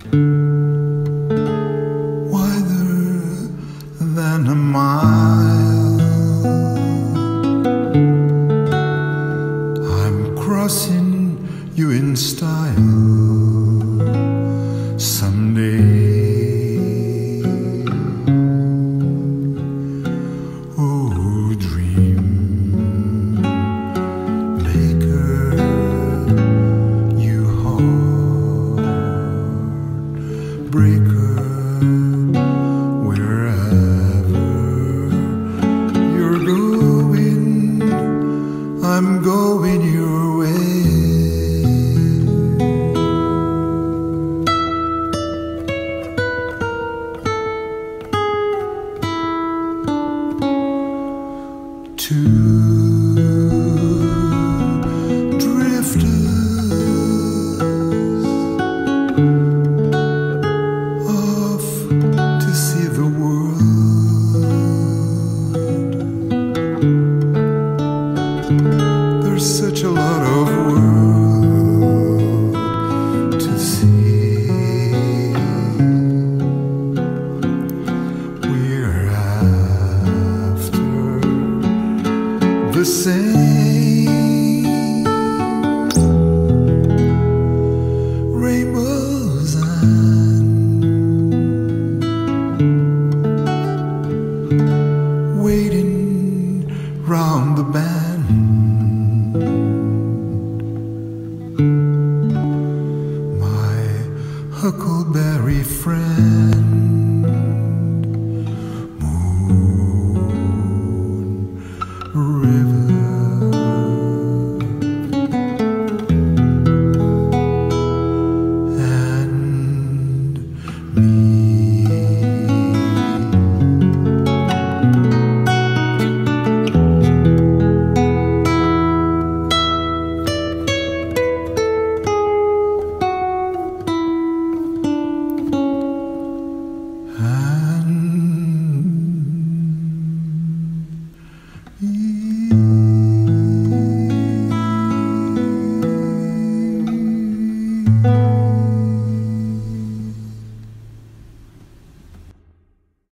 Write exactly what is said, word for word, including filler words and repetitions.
wider than a mile. I'm crossing you in style someday. Oh, dream maker, you heartbreaker, wherever you're going, I'm going your way. Two drifters off to see the world. There's such a lot of world to see. We're after the same rainbows and waiting round the bend. My huckleberry friend,